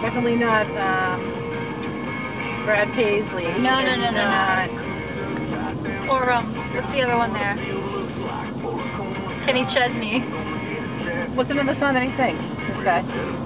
Definitely not Brad Paisley. No. Or, what's the other one there? Kenny Chesney. What's another song that he sings? This guy.